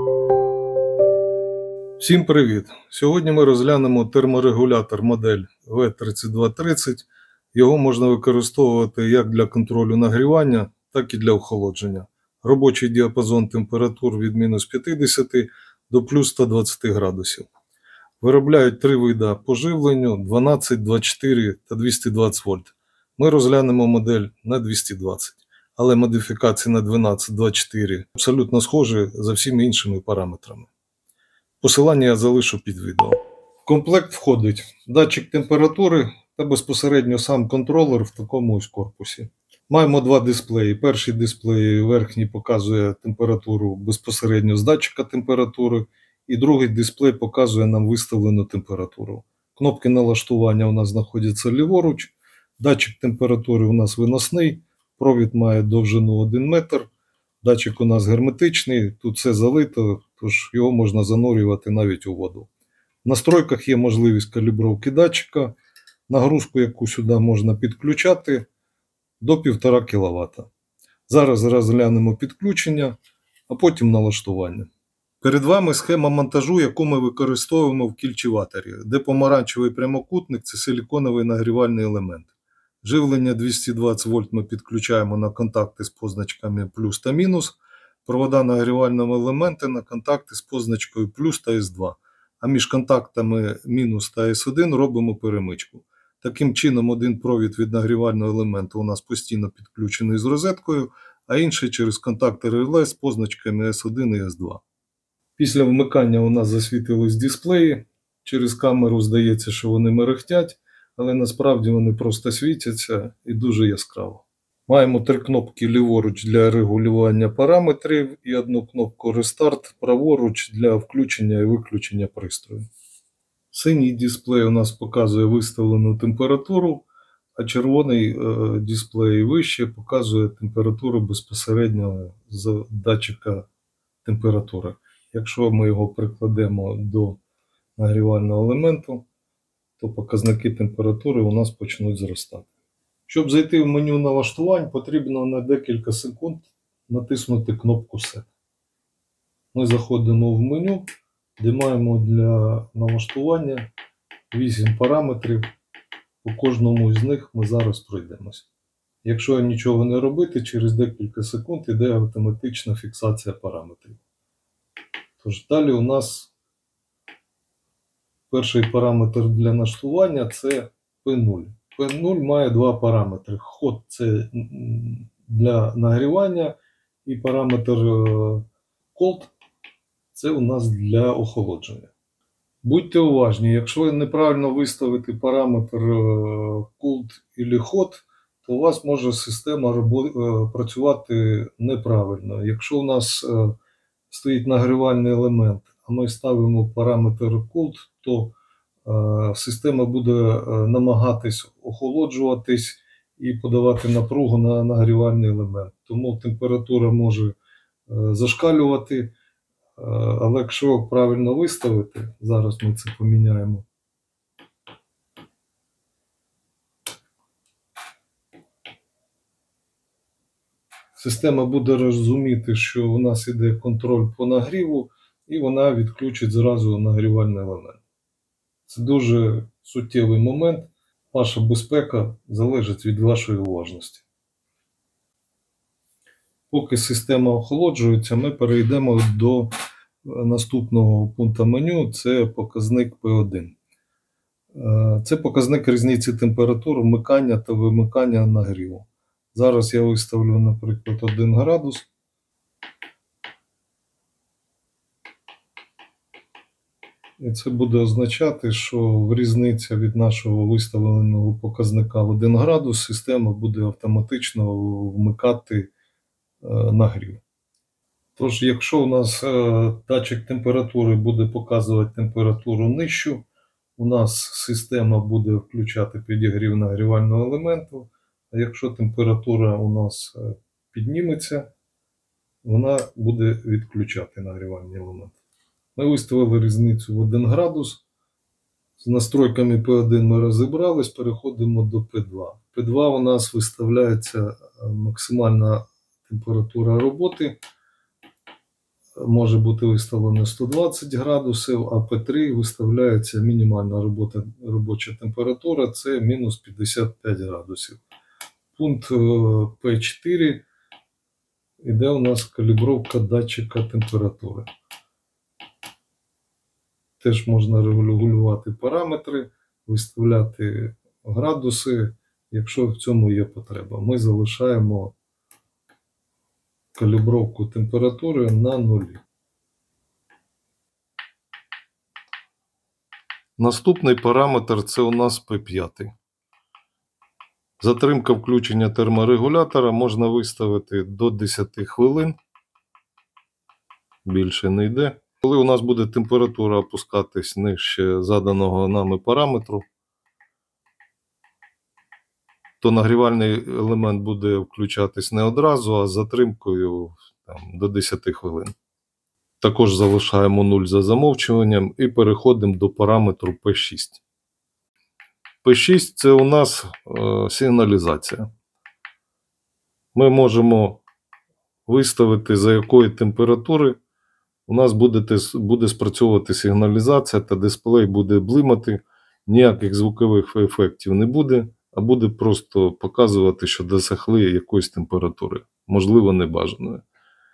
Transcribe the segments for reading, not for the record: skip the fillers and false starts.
Всім привіт! Сьогодні ми розглянемо терморегулятор модель V3230. Його можна використовувати як для контролю нагрівання, так і для охолодження. Робочий діапазон температур від мінус 50 до плюс 120 градусів. Виробляють три види по живленню: 12, 24 та 220 вольт. Ми розглянемо модель на 220, але модифікації на 12, 24 абсолютно схожі за всіми іншими параметрами. Посилання я залишу під відео. В комплект входить датчик температури та безпосередньо сам контролер в такому ось корпусі. Маємо два дисплеї. Перший дисплей верхній показує температуру безпосередньо з датчика температури, і другий дисплей показує нам виставлену температуру. Кнопки налаштування у нас знаходяться ліворуч. Датчик температури у нас виносний, провід має довжину 1 метр. Датчик у нас герметичний, тут все залито, тож його можна занурювати навіть у воду. В настройках є можливість калібровки датчика, нагрузку, яку сюди можна підключати, до 1,5 кВт. Зараз розглянемо підключення, а потім налаштування. Перед вами схема монтажу, яку ми використовуємо в кільчеваторі, де помаранчевий прямокутник – це силіконовий нагрівальний елемент. Живлення 220 вольт ми підключаємо на контакти з позначками плюс та мінус. Провода нагрівального елемента на контакти з позначкою плюс та S2. А між контактами мінус та S1 робимо перемичку. Таким чином, один провід від нагрівального елемента у нас постійно підключений з розеткою, а інший через контакти реле з позначками S1 і S2. Після вмикання у нас засвітились дисплеї. Через камеру здається, що вони мерехтять, але насправді вони просто світяться і дуже яскраво. Маємо три кнопки ліворуч для регулювання параметрів і одну кнопку Restart праворуч для включення і виключення пристрою. Синій дисплей у нас показує виставлену температуру, а червоний дисплей вище показує температуру безпосередньо з датчика температури. Якщо ми його прикладемо до нагрівального елементу, то показники температури у нас почнуть зростати. Щоб зайти в меню налаштувань, потрібно на декілька секунд натиснути кнопку Set. Ми заходимо в меню, де маємо для налаштування 8 параметрів. По кожному з них ми зараз пройдемось. Якщо нічого не робити, через декілька секунд йде автоматична фіксація параметрів. Тож далі у нас перший параметр для налаштування – це P0. P0 має два параметри. Hot – це для нагрівання, і параметр Cold – це у нас для охолодження. Будьте уважні, якщо ви неправильно виставите параметр Cold або Hot, то у вас може система працювати неправильно. Якщо у нас стоїть нагрівальний елемент, а ми ставимо параметр Cold, то система буде намагатись охолоджуватись і подавати напругу на нагрівальний елемент. Тому температура може зашкалювати, але якщо правильно виставити, зараз ми це поміняємо. Система буде розуміти, що у нас іде контроль по нагріву, і вона відключить зразу нагрівальний елемент. Це дуже суттєвий момент. Ваша безпека залежить від вашої уважності. Поки система охолоджується, ми перейдемо до наступного пункту меню. Це показник P1. Це показник різниці температур вмикання та вимикання нагріву. Зараз я виставлю, наприклад, 1 градус. І це буде означати, що різниця від нашого виставленого показника в 1 градус система буде автоматично вмикати нагрів. Тож, якщо у нас датчик температури буде показувати температуру нижчу, у нас система буде включати підігрів нагрівального елементу, а якщо температура у нас підніметься, вона буде відключати нагрівальний елемент. Ми виставили різницю в 1 градус. З настройками P1 ми розібрались, переходимо до P2. P2 у нас виставляється максимальна температура роботи. може бути виставлено 120 градусів, а P3 виставляється мінімальна робоча температура, це мінус 55 градусів. Пункт P4 іде у нас калібровка датчика температури. Теж можна регулювати параметри, виставляти градуси, якщо в цьому є потреба. Ми залишаємо калібровку температури на 0. Наступний параметр це у нас P5. Затримка включення терморегулятора можна виставити до 10 хвилин. Більше не йде. Коли у нас буде температура опускатись нижче заданого нами параметру, то нагрівальний елемент буде включатись не одразу, а з затримкою до 10 хвилин. Також залишаємо 0 за замовчуванням і переходимо до параметру P6. P6 – це у нас сигналізація. Ми можемо виставити, за якої температури у нас буде спрацьовувати сигналізація та дисплей буде блимати, ніяких звукових ефектів не буде, а буде просто показувати, що досягли якоїсь температури, можливо небажаної.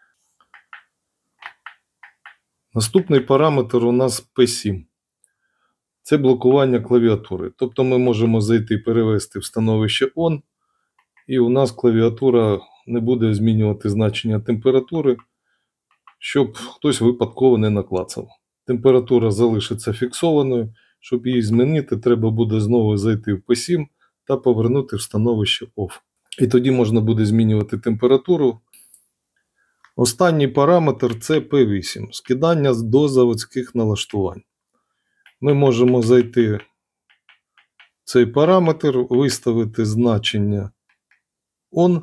Наступний параметр у нас P7. Це блокування клавіатури. Тобто ми можемо зайти і перевести в становище ON, і у нас клавіатура не буде змінювати значення температури, щоб хтось випадково не наклацав. Температура залишиться фіксованою. Щоб її змінити, треба буде знову зайти в P7 та повернути в становище OFF. І тоді можна буде змінювати температуру. Останній параметр – це P8. Скидання до заводських налаштувань. Ми можемо зайти в цей параметр, виставити значення ON.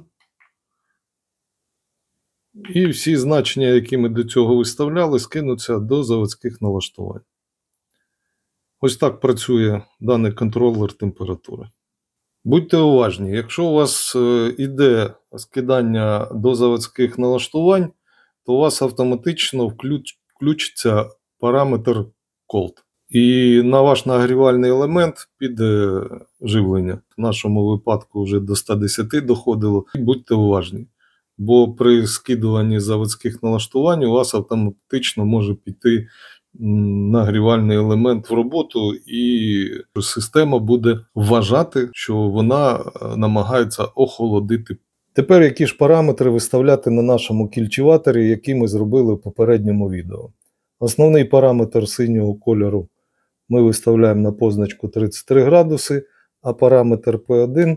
І всі значення, які ми до цього виставляли, скинуться до заводських налаштувань. Ось так працює даний контролер температури. Будьте уважні, якщо у вас йде скидання до заводських налаштувань, то у вас автоматично включиться параметр Cold. І на ваш нагрівальний елемент піде живлення. В нашому випадку вже до 110 доходило. Будьте уважні, бо при скидуванні заводських налаштувань у вас автоматично може піти нагрівальний елемент в роботу, і система буде вважати, що вона намагається охолодити. Тепер які ж параметри виставляти на нашому кільчеваторі, які ми зробили в попередньому відео. Основний параметр синього кольору ми виставляємо на позначку 33 градуси, а параметр P1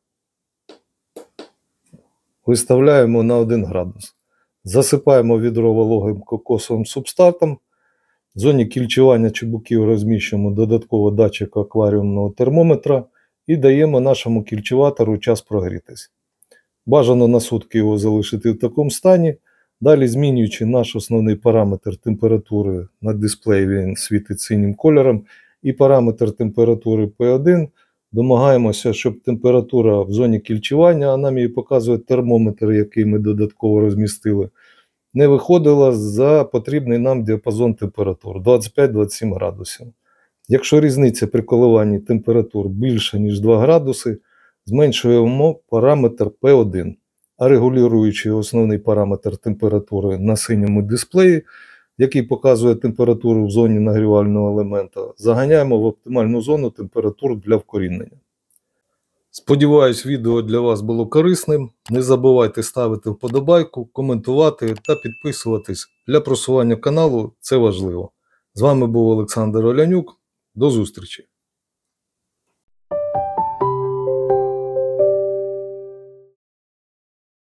виставляємо на 1 градус. Засипаємо відро вологим кокосовим субстратом. В зоні кільчування чебуків розміщуємо додатково датчик акваріумного термометра і даємо нашому кільчеватору час прогрітись. Бажано на сутки його залишити в такому стані. Далі, змінюючи наш основний параметр температури на дисплеї, він світить синім кольором, і параметр температури P1, домагаємося, щоб температура в зоні кільчування, а нам її показує термометр, який ми додатково розмістили, не виходила за потрібний нам діапазон температур 25-27 градусів. Якщо різниця при коливанні температур більша, ніж 2 градуси, зменшуємо параметр P1, а регулюючи основний параметр температури на синьому дисплеї, який показує температуру в зоні нагрівального елемента, заганяємо в оптимальну зону температур для вкорінення. Сподіваюсь, відео для вас було корисним. Не забувайте ставити вподобайку, коментувати та підписуватись. Для просування каналу це важливо. З вами був Олександр Олянюк. До зустрічі!